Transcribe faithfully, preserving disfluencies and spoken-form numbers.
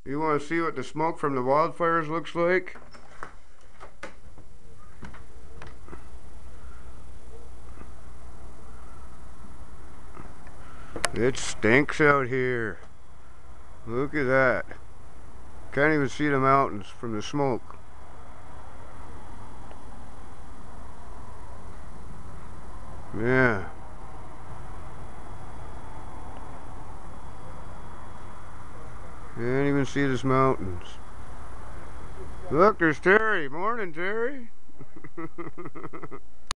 You want to see what the smoke from the wildfires looks like? It stinks out here. Look at that. Can't even see the mountains from the smoke. Yeah. Can't even see these mountains. Look, there's Terry. Morning, Terry.